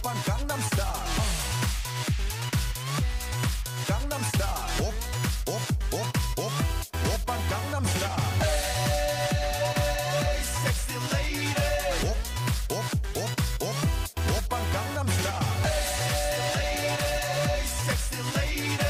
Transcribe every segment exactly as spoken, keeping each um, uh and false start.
오빤 강남스타일. 강남스타일. 옵옵옵옵 오빤 강남스타일. 에이 섹시 레이디. 옵옵옵옵 오빤 강남스타일. 에이 섹시 레이디.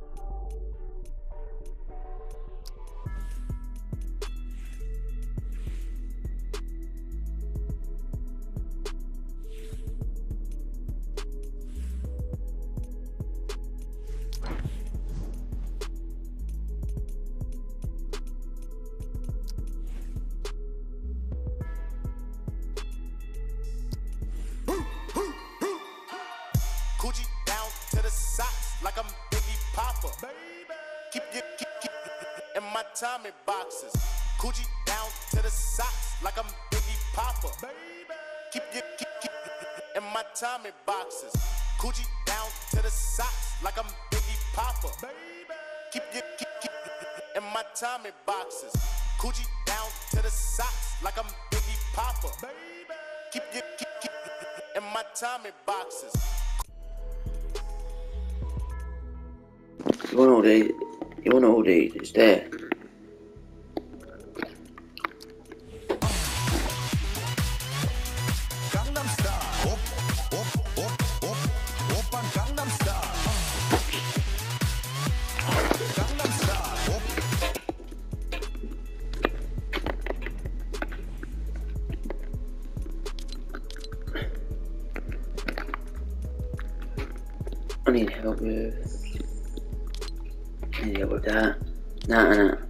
Gucci down to the socks like I'm Biggie Papa. Baby. Keep your keep, keep in my Tommy boxes. Gucci down to the socks like I'm Biggie Papa. Baby. Keep your keep, keep in my Tommy boxes. Gucci down to the socks like I'm Biggie Papa. Baby. Keep your keep, keep in my Tommy boxes. Gucci down to the socks like I'm Biggie Papa. Baby. Keep your keep, keep in my Tommy boxes. You want all these? You want all these? It's there. Gangnam Style. Op, op, op, op. 오빤 Gangnam Style. Gangnam Style. Op. I need help with. I need help with that. Nah, nah.